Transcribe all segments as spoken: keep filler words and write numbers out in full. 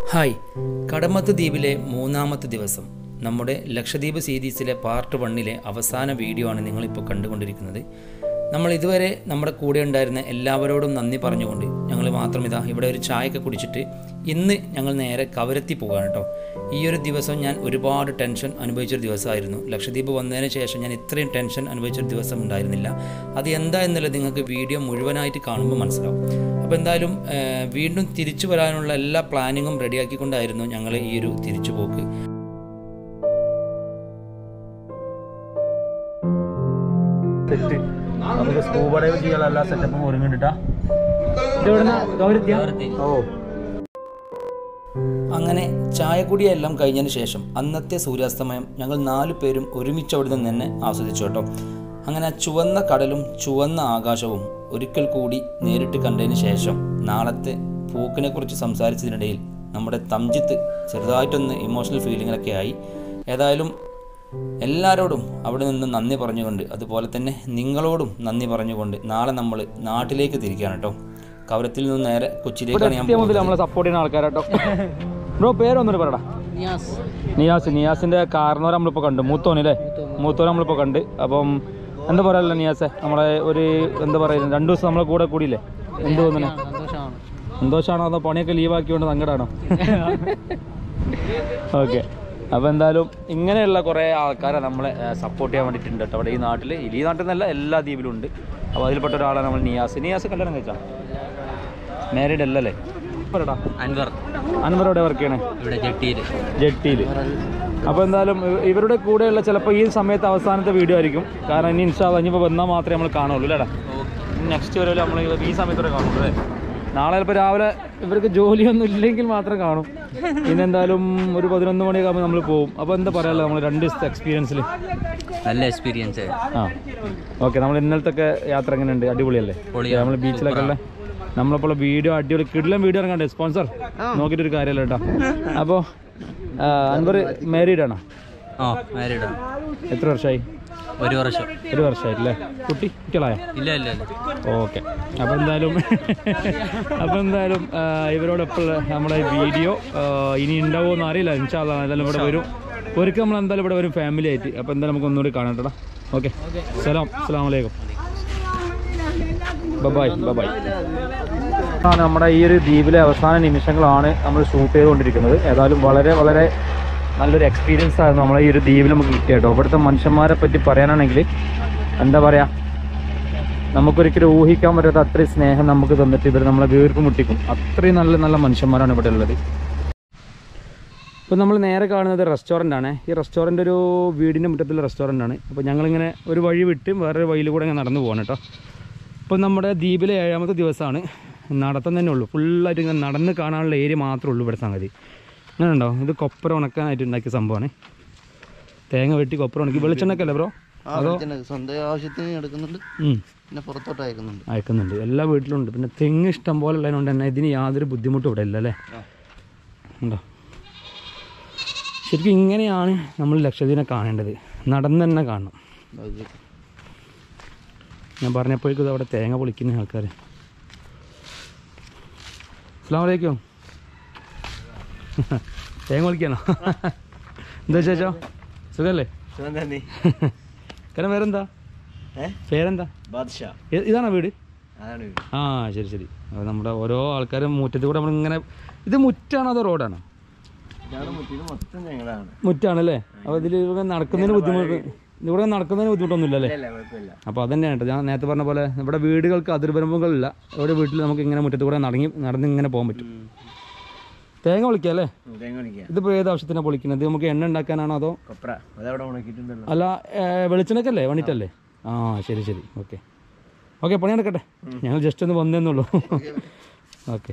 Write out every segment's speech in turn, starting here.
Hi, Kadmat ദ്വീപിലെ മൂന്നാമത്തെ ദിവസം നമ്മുടെ ലക്ഷദ്വീപ് സീരീസിലെ പാർട്ട് വണ്ണിലെ അവസാന വീഡിയോ ആണ് നിങ്ങളിപ്പോൾ കണ്ടുകൊണ്ടിരിക്കുന്നത്. നമ്മൾ ഇതുവരെ നമ്മുടെ കൂടെ ഉണ്ടായിരുന്ന എല്ലാവരോടും നന്ദി പറഞ്ഞുകൊണ്ട് ഞങ്ങൾ മാത്രം ഇതാ ഇവിടെ ഒരു ചായയൊക്കെ കുടിച്ചിട്ട് ഇന്ന് ഞങ്ങൾ നേരെ കവരത്തി പോകുകയാണ് കേട്ടോ. ഈ ഒരു ദിവസം ഞാൻ ഒരുപാട് ടെൻഷൻ അനുഭവിച്ചൊരു ദിവസമായിരുന്നു. ലക്ഷദ്വീപ് വന്നതിന് ശേഷം ഞാൻ ഇത്രയും ടെൻഷൻ അനുഭവിച്ചൊരു ദിവസം ഉണ്ടായിരുന്നില്ല. അത് എന്താ എന്നുള്ളത് നിങ്ങൾക്ക് വീഡിയോ മുഴുവനായിട്ട് കാണുമ്പോൾ മനസ്സിലാവും. അപ്പോൾ എന്തായാലും വീണ്ടും തിരിച്ചു വരാനുള്ള എല്ലാ പ്ലാനിങ്ങും റെഡിയാക്കിക്കൊണ്ടായിരുന്നു ഞങ്ങൾ ഈ ഒരു തിരിച്ചു പോക്ക്. നമുക്ക് സ്കൂബ ഡൈവ് ചെയ്യാനുള്ള എല്ലാ സെറ്റപ്പും ഒരുങ്ങിട്ടാ. ഓ അങ്ങനെ ചായക്കുടിയെല്ലാം കഴിഞ്ഞതിന് ശേഷം അന്നത്തെ സൂര്യാസ്തമയം ഞങ്ങൾ നാലു പേരും ഒരുമിച്ച് അവിടെ നിന്ന് തന്നെ ആസ്വദിച്ചു കേട്ടോ. അങ്ങനെ ചുവന്ന കടലും ചുവന്ന ആകാശവും ഒരിക്കൽ കൂടി നേരിട്ട് കണ്ടതിന് ശേഷം നാളത്തെ പോക്കിനെ കുറിച്ച് സംസാരിച്ചതിനിടയിൽ നമ്മുടെ തംജിത്ത് ചെറുതായിട്ടൊന്ന് ഇമോഷണൽ ഫീലിങ്ങിലൊക്കെ ആയി. ഏതായാലും എല്ലാവരോടും അവിടെ നിന്ന് നന്ദി പറഞ്ഞുകൊണ്ട് അതുപോലെ തന്നെ നിങ്ങളോടും നന്ദി പറഞ്ഞുകൊണ്ട് നാളെ നമ്മൾ നാട്ടിലേക്ക് തിരിക്കുകയാണ് കേട്ടോ. കവരത്തിൽ നിന്ന് നേരെ കൊച്ചിയിലേക്കാണ് ഞാൻ പോകുന്നത്. നമ്മളെ സപ്പോർട്ട് ചെയ്യുന്ന ആൾക്കാരാട്ടോ. ബ്രോ പേരൊന്നൂടെ പറയടാ. നിയാസ്. നിയാസിന്റെ കാരണവരെ നമ്മളിപ്പോൾ കണ്ടു. മൂത്തോനല്ലേ? മൂത്തോനെ നമ്മളിപ്പോൾ കണ്ട്. അപ്പം എന്താ പറയാ നിയാസെ, നമ്മളെ ഒരു എന്താ പറയുക രണ്ടു ദിവസം നമ്മളെ കൂടെ കൂടിയില്ലേ? എന്ത് തോന്നുന്നു? സന്തോഷമാണോ അതോ പണിയൊക്കെ ലീവാക്കിക്കൊണ്ട് സങ്കടമാണോ? ഓക്കെ, അപ്പോൾ എന്തായാലും ഇങ്ങനെയുള്ള കുറേ ആൾക്കാരെ നമ്മളെ സപ്പോർട്ട് ചെയ്യാൻ വേണ്ടിയിട്ടുണ്ട് കേട്ടോ. അവിടെ ഈ നാട്ടിൽ ഈ നാട്ടിൽ നിന്നല്ല എല്ലാ ദ്വീപിലും ഉണ്ട്. അപ്പോൾ അതിൽപ്പെട്ട ഒരാളാണ് നമ്മൾ നിയാസ്. നിയാസ് കല്യാണം കഴിച്ചാൽ മാരീഡ് അല്ലല്ലേ? പറയടാ. അൻവർ. അൻവർ എവിടെ വർക്ക് ചെയ്യണേ? ഇവിടെ ജെട്ടിയിൽ. ജെട്ടിയിൽ. അപ്പോൾ എന്തായാലും ഇവരുടെ കൂടെയുള്ള ചിലപ്പോൾ ഈ സമയത്ത് അവസാനത്തെ വീഡിയോ ആയിരിക്കും. കാരണം ഇനി ഇൻഷാ അല്ലാഹ് ഇനിയിപ്പോൾ വന്നാൽ മാത്രമേ നമ്മൾ കാണുള്ളൂ അല്ലേടാ. നെക്സ്റ്റ് വരെ നമ്മൾ ഈ സമയത്തോടെ കാണുള്ളൂ അല്ലേ? നാളെ ചിലപ്പോൾ രാവിലെ ഇവർക്ക് ജോലിയൊന്നും ഇല്ലെങ്കിൽ മാത്രം കാണും. ഇന്നെന്തായാലും ഒരു പതിനൊന്ന് മണിയൊക്കെ ആകുമ്പോൾ നമ്മൾ പോകും. അപ്പോൾ എന്താ പറയാമല്ലോ നമ്മൾ രണ്ട് ദിവസത്തെ എക്സ്പീരിയൻസിൽ? നല്ല എക്സ്പീരിയൻസ്. ആ ഓക്കെ. നമ്മൾ ഇന്നലത്തെ യാത്ര എങ്ങനെയുണ്ട്? അടിപൊളിയല്ലേ? നമ്മൾ ബീച്ചിലൊക്കെ ഉള്ള നമ്മളിപ്പോൾ വീഡിയോ അടിപൊളി കിടിലൻ വീഡിയോ ഇറങ്ങണ്ടേ? സ്പോൺസർ നോക്കിയിട്ടൊരു കാര്യമല്ല കേട്ടോ. അപ്പോൾ അൻവർ മാരീഡ് ആണോ? ആ മാരീഡ്. എത്ര വർഷമായി? ഒരു വർഷം. ഒരു വർഷമായിട്ടല്ലേ? കുട്ടി കുട്ടികളായ? ഇല്ല ഇല്ല ഇല്ല. ഓക്കെ. അപ്പോൾ എന്തായാലും അപ്പോൾ എന്തായാലും ഇവരോടൊപ്പം നമ്മുടെ വീഡിയോ ഇനി ഉണ്ടാവുമോ എന്ന് അറിയില്ല. ഇൻഷാ അല്ലാഹ് എന്തായാലും ഇവിടെ വരും. ഒരിക്കൽ നമ്മൾ എന്തായാലും ഇവിടെ വരും ഫാമിലി ആയിട്ട്. അപ്പോൾ എന്തായാലും നമുക്ക് ഒന്നുകൂടി കാണാം. ഓക്കെ, സലാം. അസ്സലാമു അലൈക്കും. Bye bye bye. ആണ് നമ്മുടെ ഈ ഒരു ദ്വീപിലെ അവസാന നിമിഷങ്ങളാണ് നമ്മൾ ഷൂട്ട് ചെയ്തുകൊണ്ടിരിക്കുന്നത്. ഏതായാലും വളരെ വളരെ നല്ലൊരു എക്സ്പീരിയൻസ് ആയിരുന്നു നമ്മളെ ഈ ഒരു ദ്വീപിൽ നമുക്ക് കിട്ടിയ കേട്ടോ. ഇവിടുത്തെ മനുഷ്യന്മാരെ പറ്റി പറയാനാണെങ്കിൽ എന്താ പറയുക, നമുക്കൊരിക്കലും ഊഹിക്കാൻ പറ്റാത്ത അത്രയും സ്നേഹം നമുക്ക് തന്നിട്ട് ഇവർ നമ്മളെ വീർപ്പ് മുട്ടിക്കും. അത്രയും നല്ല നല്ല മനുഷ്യന്മാരാണ് ഇവിടെ ഉള്ളത്. ഇപ്പോൾ നമ്മൾ നേരെ കാണുന്നത് റെസ്റ്റോറൻ്റാണ്. ഈ റെസ്റ്റോറൻ്റ് ഒരു വീടിൻ്റെ മുറ്റത്തുള്ള റെസ്റ്റോറൻ്റാണ്. അപ്പോൾ ഞങ്ങളിങ്ങനെ ഒരു വഴി വിട്ട് വേറൊരു വഴിയിൽ കൂടെ ഇങ്ങനെ നടന്നു പോകണം കേട്ടോ. ഇപ്പോൾ നമ്മുടെ ദ്വീപിലെ ഏഴാമത്തെ ദിവസമാണ്. നടത്തം തന്നെ ഉള്ളൂ. ഫുള്ളായിട്ട് ഇങ്ങനെ നടന്ന് കാണാനുള്ള ഏരിയ മാത്രമേ ഉള്ളൂ ഇവിടെ. സംഗതി അങ്ങനെ ഉണ്ടോ? ഇത് കൊപ്പര ഉണക്കാനായിട്ട് ഉണ്ടാക്കിയ സംഭവമാണ്. തേങ്ങ വെട്ടി കൊപ്പര ഉണക്കി വെളിച്ചെണ്ണക്കല്ലേ ബ്രോ? അതോ സ്വന്തം ആവശ്യത്തിന് എടുക്കുന്നുണ്ട്, പിന്നെ പുറത്തോട്ട് അയക്കുന്നുണ്ട്. അയക്കുന്നുണ്ട്. എല്ലാ വീട്ടിലുണ്ട്. പിന്നെ തെങ്ങ് ഇഷ്ടം പോലെ ഉള്ളതുകൊണ്ട് തന്നെ ഇതിന് യാതൊരു ബുദ്ധിമുട്ടും ഇവിടെ ഇല്ല അല്ലേ? ഉണ്ടോ? ശരിക്കും ഇങ്ങനെയാണ് നമ്മൾ ലക്ഷദ്വീപിനെ കാണേണ്ടത്. നടന്ന് തന്നെ കാണണം. ഞാൻ പറഞ്ഞപ്പോഴേക്കും അവിടെ തേങ്ങ പൊളിക്കുന്ന ആൾക്കാർ. അസ്സലാമു അലൈക്കും. തേങ്ങ പൊളിക്കാനോ? എന്താ ചേച്ചോ? സുഖല്ലേ? കാരണം പേരെന്താ? പേരെന്താ? ഇതാണോ വീട്? ആ ശരി ശരി. അപ്പോൾ നമ്മുടെ ഓരോ ആൾക്കാരും മുറ്റത്ത് കൂടെ നമ്മളിങ്ങനെ, ഇത് മുറ്റാണോ അതോ റോഡാണോ? മുറ്റാണല്ലേ? അപ്പോൾ ഇതിൽ ഇവിടെ നടക്കുന്നതിന് ബുദ്ധിമുട്ട്, ഇവിടെ നടക്കുന്നതിന് ബുദ്ധിമുട്ടൊന്നുമില്ലല്ലേ? അപ്പോൾ അതന്നെയാണ് കേട്ടോ ഞാൻ നേരത്തെ പറഞ്ഞ പോലെ ഇവിടെ വീടുകൾക്ക് അതിർവരമ്പുകളില്ല. ഇവിടെ വീട്ടിൽ നമുക്ക് ഇങ്ങനെ മുറ്റത്ത് കൂടെ നടങ്ങി നടന്ന് ഇങ്ങനെ പോകാൻ പറ്റും. തേങ്ങ പൊളിക്കുക അല്ലേ? ഇതിപ്പോൾ ഏത് ആവശ്യത്തിനാണ് പൊളിക്കുന്നത്? നമുക്ക് എണ്ണ ഉണ്ടാക്കാനാണോ അതോ അല്ല വെളിച്ചെണ്ണക്കല്ലേ വേണ്ടിയിട്ടല്ലേ? ആ ശരി ശരി. ഓക്കെ ഓക്കെ, പണി നടക്കട്ടെ. ഞങ്ങൾ ജസ്റ്റ് ഒന്ന് വന്നേന്നുള്ളൂ. ഓക്കെ.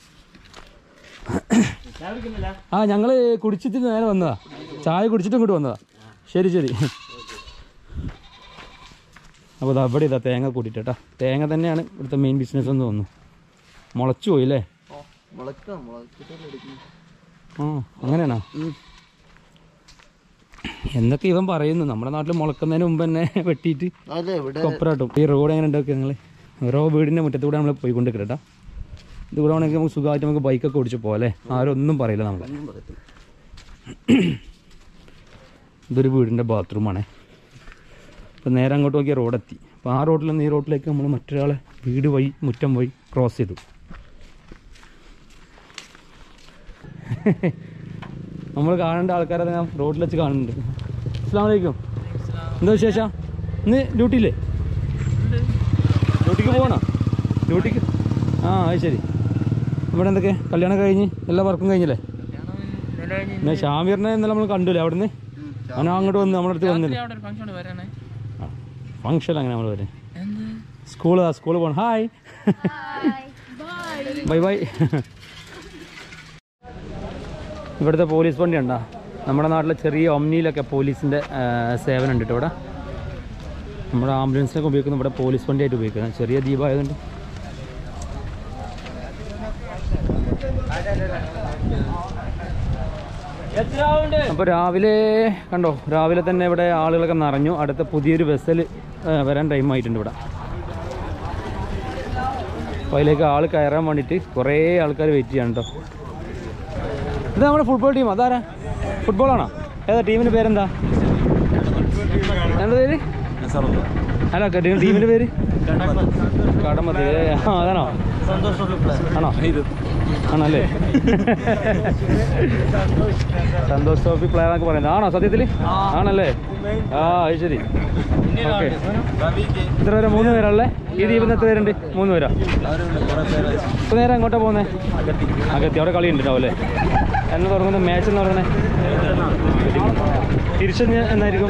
ആ ഞങ്ങൾ കുടിച്ചിട്ട് നേരെ വന്നതാ. ചായ കുടിച്ചിട്ട് ഇങ്ങോട്ട് വന്നതാ. ശരി ശരി. അപ്പോൾ ഇതാ ഇവിടെ ഇതാ തേങ്ങ കൂട്ടിയിട്ടാ. തേങ്ങ തന്നെയാണ് ഇവിടുത്തെ മെയിൻ ബിസിനസ് എന്ന് തോന്നുന്നു. മുളച്ചു പോയി അല്ലേ? ആ അങ്ങനെയാണോ? എന്തൊക്കെ ഇവൻ പറയുന്നു. നമ്മുടെ നാട്ടിൽ മുളക്കുന്നതിന് മുമ്പ് തന്നെ വെട്ടിയിട്ട് കൊപ്പറാട്ടും. ഈ റോഡ് എങ്ങനെ ഉണ്ടാക്കുക നിങ്ങൾ? ഓരോ വീടിൻ്റെ മുറ്റത്തൂടെ നമ്മൾ പോയിക്കൊണ്ടിരിക്കട്ടാ. ഇതുകൂടെ ആണെങ്കിൽ നമുക്ക് സുഖമായിട്ട് നമുക്ക് ബൈക്കൊക്കെ ഓടിച്ച് പോകാം അല്ലേ? ആരും ഒന്നും പറയില്ല നമ്മൾ. ഇതൊരു വീടിൻ്റെ ബാത്റൂമാണ്. അപ്പോൾ നേരെ അങ്ങോട്ട് നോക്കിയാൽ റോഡെത്തി. അപ്പോൾ ആ റോഡിൽ നിന്ന് ഈ റോഡിലേക്ക് നമ്മൾ മറ്റൊരാളെ വീട് വഴി മുറ്റം വഴി ക്രോസ് ചെയ്തു. നമ്മൾ കാണേണ്ട ആൾക്കാരെ ഞാൻ റോഡിൽ വെച്ച് കാണുന്നുണ്ട്. അസ്സലാമു അലൈക്കും. എന്താ വിശേഷം? ഇന്ന് ഡ്യൂട്ടിയില്ലേ? ഡ്യൂട്ടിക്ക് പോകണോ? ഡ്യൂട്ടിക്ക് ആ അത് ശരി. ഇവിടെ എന്തൊക്കെ കല്യാണം കഴിഞ്ഞ് എല്ലാ വർക്കും കഴിഞ്ഞില്ലേ? പിന്നെ ഷാമീറിനെ ഇന്നലെ നമ്മൾ കണ്ടില്ലേ അവിടുന്ന്? അവൻ അങ്ങോട്ട് വന്ന് നമ്മുടെ അടുത്ത് വന്നില്ല. ഫംഗ്ഷൻ അങ്ങനെ നമ്മൾ വരെ സ്കൂള് സ്കൂളിൽ പോകണം. Hi bye bye. ഇവിടുത്തെ പോലീസ് വണ്ടി ഉണ്ടോ? നമ്മുടെ നാട്ടിലെ ചെറിയ ഒമ്നിയിലൊക്കെ പോലീസിൻ്റെ സേവനം ഉണ്ട് കേട്ടോ. ഇവിടെ നമ്മുടെ ആംബുലൻസിനൊക്കെ ഉപയോഗിക്കുന്നത് ഇവിടെ പോലീസ് വണ്ടിയായിട്ട് ഉപയോഗിക്കുന്നത്. ചെറിയ ദ്വീപായതുകൊണ്ട് അപ്പോൾ രാവിലെ കണ്ടോ, രാവിലെ തന്നെ ഇവിടെ ആളുകളൊക്കെ നിറഞ്ഞു. അടുത്ത പുതിയൊരു വെസൽ വരാൻ ടൈം ആയിട്ടുണ്ട് ഇവിടെ. അപ്പോൾ അതിലേക്ക് ആൾ കയറാൻ വേണ്ടിയിട്ട് കുറേ ആൾക്കാർ വെയിറ്റ് ചെയ്യാൻ കേട്ടോ. ഇത് നമ്മുടെ ഫുട്ബോൾ ടീം. അതാരാ? ഫുട്ബോളാണോ? ഏതാ ടീമിൻ്റെ പേരെന്താ? എന്താ പേര്? അല്ല ടീമിൻ്റെ പേര് കടമത്തി. ആ അതാണോ? ആണോ? ആണല്ലേ? സന്തോഷ് ട്രോഫി പ്ലെയർ എന്നൊക്കെ പറയുന്നത് ആണോ സത്യത്തിൽ? ആണല്ലേ? ആ അത് ശരി. ഓക്കെ. എത്ര പേരാ? മൂന്ന് പേരല്ലേ ഈ ദ്വീപിൽ നിന്ന്? എത്ര പേരുണ്ട്? മൂന്ന് പേരാ. ഇപ്പോൾ നേരെ അങ്ങോട്ടാണ് പോകുന്നത്? അകത്തി. അവിടെ കളി ഉണ്ടാവും അല്ലേ? എന്ന് തുടങ്ങുന്ന മാച്ച് എന്ന് പറയുന്നത് തിരിച്ച് എന്നായിരിക്കും?